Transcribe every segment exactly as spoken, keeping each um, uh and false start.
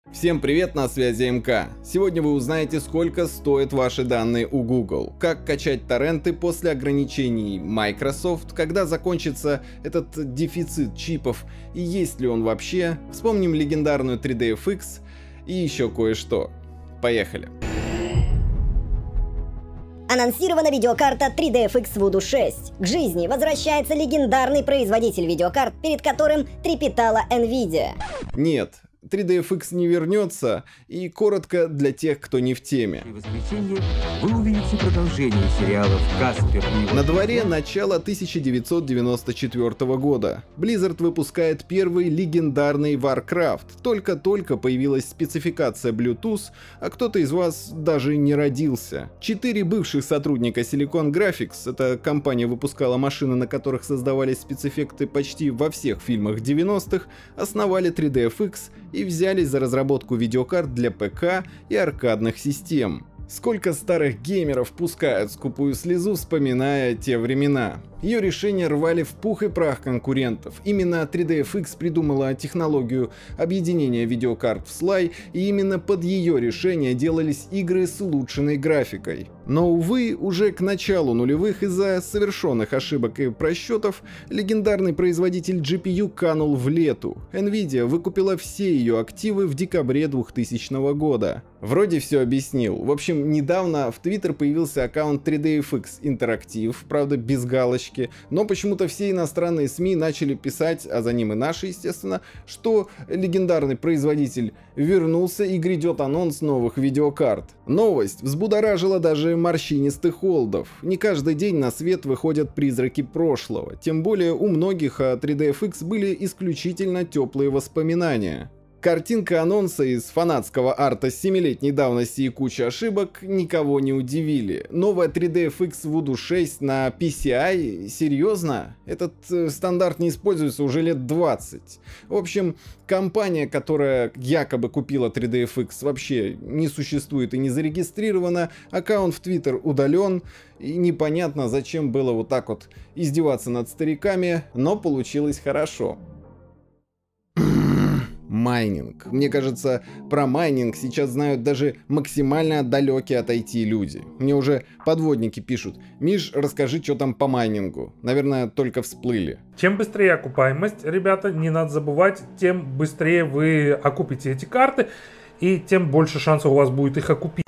Всем привет, на связи эм ка. Сегодня вы узнаете, сколько стоят ваши данные у Google, как качать торренты после ограничений Microsoft, когда закончится этот дефицит чипов и есть ли он вообще, вспомним легендарную три дэ эф икс и еще кое-что. Поехали! Анонсирована видеокарта три дэ эф икс Voodoo шесть. К жизни возвращается легендарный производитель видеокарт, перед которым трепетала Nvidia. Нет, три дэ эф икс не вернется, и коротко для тех, кто не в теме. В воскресенье вы увидите продолжение сериалов «Каспер» и его... На дворе начало тысяча девятьсот девяносто четвёртого года. Blizzard выпускает первый легендарный Warcraft. Только-только появилась спецификация Bluetooth, а кто-то из вас даже не родился. Четыре бывших сотрудника Silicon Graphics, эта компания выпускала машины, на которых создавались спецэффекты почти во всех фильмах девяностых, основали три дэ эф икс и взялись за разработку видеокарт для пэ ка и аркадных систем. Сколько старых геймеров пускают скупую слезу, вспоминая те времена. Ее решения рвали в пух и прах конкурентов. Именно три дэ эф икс придумала технологию объединения видеокарт в слай, и именно под ее решение делались игры с улучшенной графикой. Но, увы, уже к началу нулевых из-за совершенных ошибок и просчетов легендарный производитель джи пи ю канул в лету. Nvidia выкупила все ее активы в декабре двухтысячного года. Вроде все объяснил. В общем, недавно в Twitter появился аккаунт три дэ эф икс Interactive, правда без галочки, но почему-то все иностранные СМИ начали писать, а за ним и наши, естественно, что легендарный производитель вернулся и грядет анонс новых видеокарт. Новость взбудоражила даже морщинистых олдов. Не каждый день на свет выходят призраки прошлого, тем более у многих о три дэ эф икс были исключительно теплые воспоминания. Картинка анонса из фанатского арта семилетней давности и куча ошибок никого не удивили. Новая три дэ эф икс Voodoo шесть на пи си ай? Серьезно? Этот э, стандарт не используется уже лет двадцать. В общем, компания, которая якобы купила три дэ эф икс, вообще не существует и не зарегистрирована, аккаунт в Twitter удален, и непонятно, зачем было вот так вот издеваться над стариками, но получилось хорошо. Майнинг. Мне кажется, про майнинг сейчас знают даже максимально далекие от ай ти люди. Мне уже подводники пишут: Миш, расскажи, что там по майнингу. Наверное, только всплыли. Чем быстрее окупаемость, ребята, не надо забывать, тем быстрее вы окупите эти карты, и тем больше шансов у вас будет их окупить.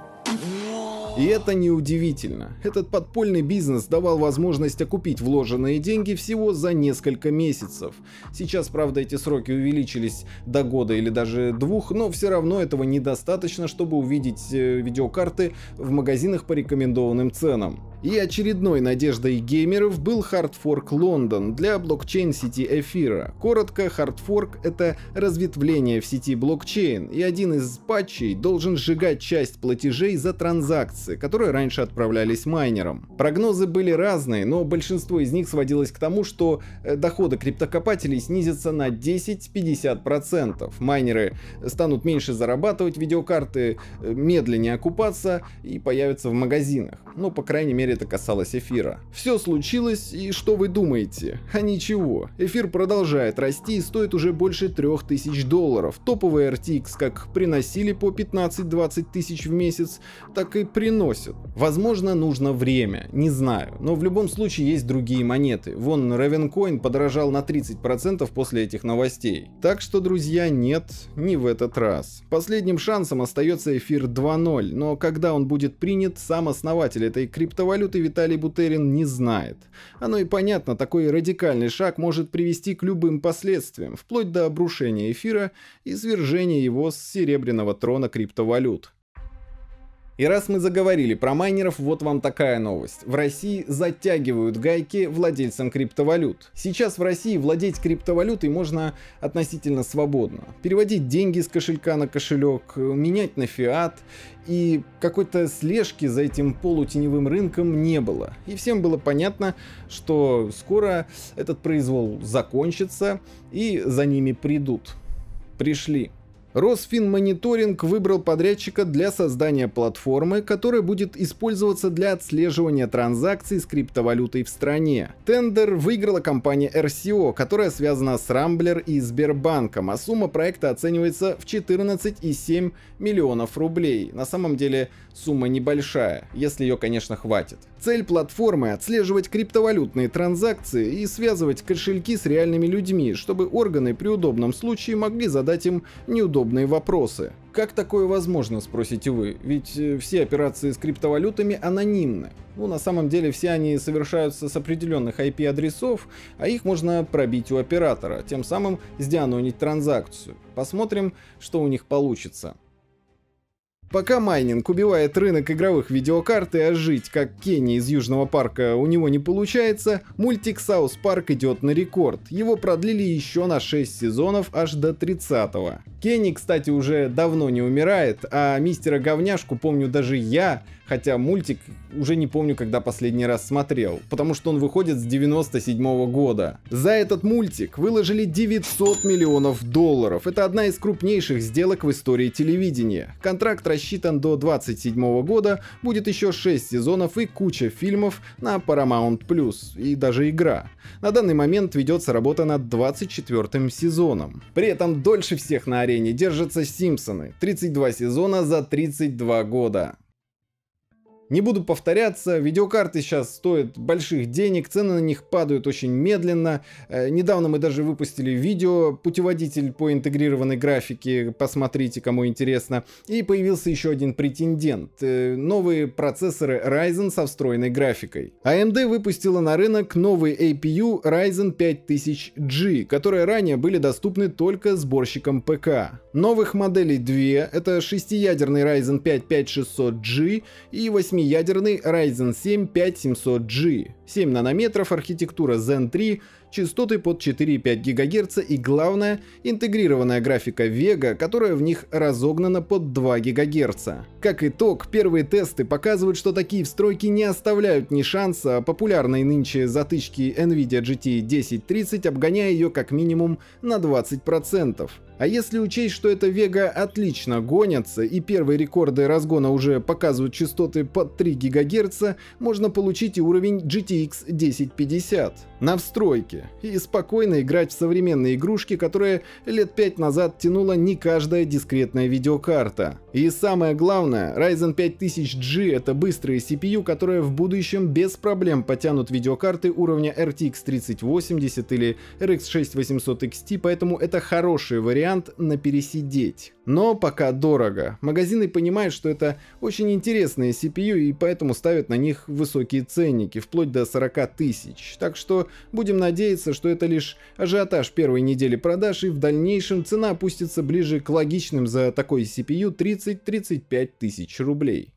И это неудивительно. Этот подпольный бизнес давал возможность окупить вложенные деньги всего за несколько месяцев. Сейчас, правда, эти сроки увеличились до года или даже двух, но все равно этого недостаточно, чтобы увидеть видеокарты в магазинах по рекомендованным ценам. И очередной надеждой геймеров был хардфорк London для блокчейн-сети Эфира. Коротко, хардфорк — это разветвление в сети блокчейн, и один из патчей должен сжигать часть платежей за транзакции, которые раньше отправлялись майнерам. Прогнозы были разные, но большинство из них сводилось к тому, что доходы криптокопателей снизятся на десять-пятьдесят процентов. Майнеры станут меньше зарабатывать, видеокарты медленнее окупаться и появятся в магазинах. Ну, по крайней мере, это касалось эфира. Все случилось, и что вы думаете? А ничего. Эфир продолжает расти и стоит уже больше трех тысяч долларов. Топовые эр ти экс как приносили по пятнадцать-двадцать тысяч в месяц, так и приносят. Возможно, нужно время, не знаю. Но в любом случае есть другие монеты. Вон, Ravencoin подорожал на тридцать процентов после этих новостей. Так что, друзья, нет, не в этот раз. Последним шансом остается эфир два ноль, но когда он будет принят, сам основатель этой криптовалюты Виталий Бутерин не знает. Оно и понятно, такой радикальный шаг может привести к любым последствиям, вплоть до обрушения эфира и свержения его с серебряного трона криптовалют. И раз мы заговорили про майнеров, вот вам такая новость. В России затягивают гайки владельцам криптовалют. Сейчас в России владеть криптовалютой можно относительно свободно. Переводить деньги с кошелька на кошелек, менять на фиат. И какой-то слежки за этим полутеневым рынком не было. И всем было понятно, что скоро этот произвол закончится и за ними придут. Пришли. Росфинмониторинг выбрал подрядчика для создания платформы, которая будет использоваться для отслеживания транзакций с криптовалютой в стране. Тендер выиграла компания эр си о, которая связана с Рамблер и Сбербанком, а сумма проекта оценивается в четырнадцать и семь миллионов рублей. На самом деле сумма небольшая, если ее, конечно, хватит. Цель платформы — отслеживать криптовалютные транзакции и связывать кошельки с реальными людьми, чтобы органы при удобном случае могли задать им неудобные вопросы. Как такое возможно, спросите вы? Ведь все операции с криптовалютами анонимны. Ну, на самом деле все они совершаются с определенных ай пи-адресов, а их можно пробить у оператора, тем самым сдеанонить транзакцию. Посмотрим, что у них получится. Пока майнинг убивает рынок игровых видеокарт и ожить, как Кенни из Южного парка, у него не получается, мультик Саус Парк идет на рекорд. Его продлили еще на шесть сезонов, аж до тридцатого. Кенни, кстати, уже давно не умирает, а мистера Говняшку помню даже я, хотя мультик уже не помню, когда последний раз смотрел, потому что он выходит с девяносто седьмого года. За этот мультик выложили девятьсот миллионов долларов. Это одна из крупнейших сделок в истории телевидения. Контракт рассчитан до двадцать седьмого года, будет еще шесть сезонов и куча фильмов на Paramount плюс, и даже игра. На данный момент ведется работа над двадцать четвёртым сезоном. При этом дольше всех на арене держатся Симпсоны. тридцать два сезона за тридцать два года. Не буду повторяться, видеокарты сейчас стоят больших денег, цены на них падают очень медленно. Э, недавно мы даже выпустили видео, путеводитель по интегрированной графике, посмотрите, кому интересно. И появился еще один претендент, э, новые процессоры Ryzen со встроенной графикой. эй эм ди выпустила на рынок новый эй пи ю Ryzen пять тысяч джи, которые ранее были доступны только сборщикам ПК. Новых моделей две, это шестиядерный Ryzen пять пять тысяч шестьсот джи и восьмиядерный Ryzen семь пять тысяч семьсот джи. семь нанометров, архитектура Zen три, частоты под четыре и пять гигагерца и, главное, интегрированная графика Vega, которая в них разогнана под два гигагерца. Как итог, первые тесты показывают, что такие встройки не оставляют ни шанса популярной нынче затычки NVIDIA джи ти десять тридцать, обгоняя ее как минимум на двадцать процентов. А если учесть, что эта Vega отлично гонятся и первые рекорды разгона уже показывают частоты под три гигагерца, можно получить и уровень джи ти экс десять пятьдесят на встройке и спокойно играть в современные игрушки, которые лет пять назад тянула не каждая дискретная видеокарта. И самое главное, Ryzen пять тысяч джи — это быстрые си пи ю, которые в будущем без проблем потянут видеокарты уровня эр ти экс тридцать восемьдесят или эр икс шесть восемьсот икс ти, поэтому это хороший вариант на пересидеть. Но пока дорого. Магазины понимают, что это очень интересные си пи ю и поэтому ставят на них высокие ценники, вплоть до сорока тысяч. Так что будем надеяться, что это лишь ажиотаж первой недели продаж, и в дальнейшем цена опустится ближе к логичным за такой си пи ю тридцать-тридцать пять тысяч рублей.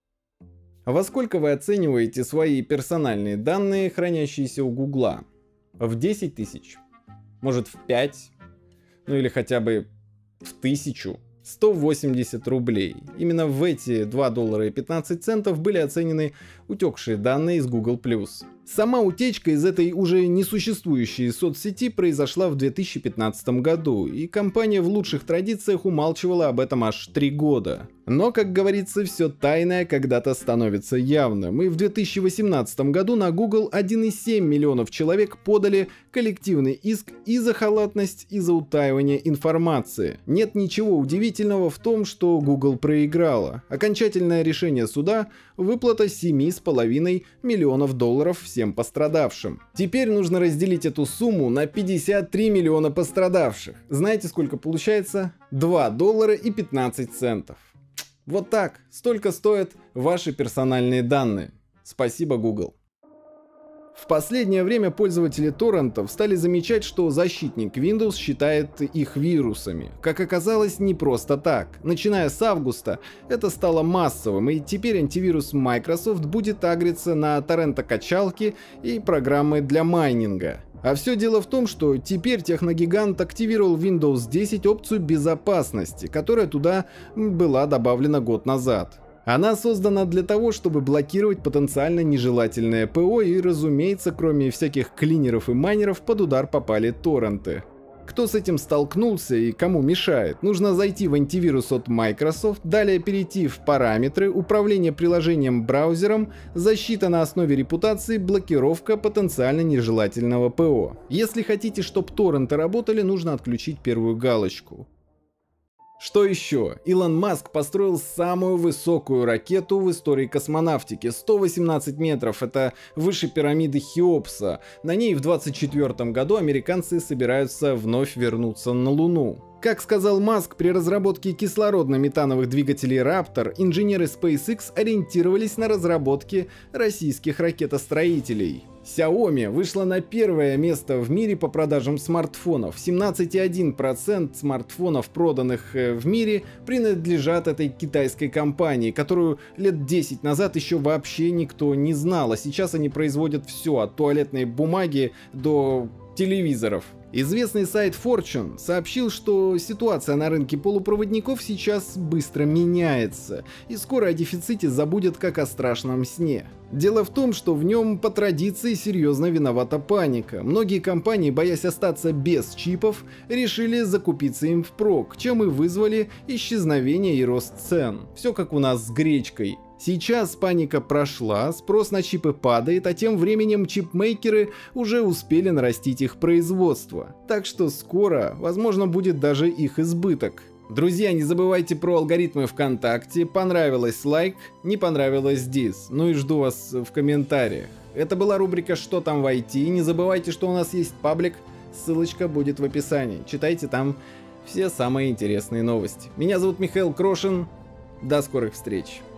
А во сколько вы оцениваете свои персональные данные, хранящиеся у Гугла? В десять тысяч? Может, в пять? Ну или хотя бы в тысячу? сто восемьдесят рублей. Именно в эти два доллара и пятнадцать центов были оценены утекшие данные из Google+. Сама утечка из этой уже несуществующей соцсети произошла в две тысячи пятнадцатом году, и компания в лучших традициях умалчивала об этом аж три года. Но, как говорится, все тайное когда-то становится явным, и в две тысячи восемнадцатом году на Google один и семь миллионов человек подали коллективный иск и за халатность, и за утаивание информации. Нет ничего удивительного в том, что Google проиграла. Окончательное решение суда — выплата семи с половиной миллионов долларов всем пострадавшим. Теперь нужно разделить эту сумму на пятьдесят три миллиона пострадавших. Знаете, сколько получается? два доллара и пятнадцать центов. Вот так, столько стоят ваши персональные данные. Спасибо, Google. В последнее время пользователи торрентов стали замечать, что защитник Windows считает их вирусами. Как оказалось, не просто так. Начиная с августа это стало массовым, и теперь антивирус Microsoft будет агриться на торрентокачалки и программы для майнинга. А все дело в том, что теперь техногигант активировал в Windows десять опцию безопасности, которая туда была добавлена год назад. Она создана для того, чтобы блокировать потенциально нежелательное ПО, и, разумеется, кроме всяких клинеров и майнеров, под удар попали торренты. Кто с этим столкнулся и кому мешает? Нужно зайти в антивирус от Microsoft, далее перейти в параметры, управление приложением браузером, защита на основе репутации, блокировка потенциально нежелательного ПО. Если хотите, чтобы торренты работали, нужно отключить первую галочку. Что еще? Илон Маск построил самую высокую ракету в истории космонавтики. сто восемнадцать метров, это выше пирамиды Хеопса. На ней в двадцать четвёртом году американцы собираются вновь вернуться на Луну. Как сказал Маск, при разработке кислородно-метановых двигателей Raptor инженеры SpaceX ориентировались на разработки российских ракетостроителей. Xiaomi вышла на первое место в мире по продажам смартфонов. семнадцать целых одна десятая процента смартфонов, проданных в мире, принадлежат этой китайской компании, которую лет десять назад еще вообще никто не знал, а сейчас они производят все, от туалетной бумаги до телевизоров. Известный сайт Fortune сообщил, что ситуация на рынке полупроводников сейчас быстро меняется, и скоро о дефиците забудет как о страшном сне. Дело в том, что в нем по традиции серьезно виновата паника. Многие компании, боясь остаться без чипов, решили закупиться им впрок, чем и вызвали исчезновение и рост цен. Все как у нас с гречкой. Сейчас паника прошла, спрос на чипы падает, а тем временем чипмейкеры уже успели нарастить их производство. Так что скоро, возможно, будет даже их избыток. Друзья, не забывайте про алгоритмы ВКонтакте. Понравилось — лайк, не понравилось — дис. Ну и жду вас в комментариях. Это была рубрика «Что там в ай ти?». Не забывайте, что у нас есть паблик, ссылочка будет в описании. Читайте там все самые интересные новости. Меня зовут Михаил Крошин. До скорых встреч.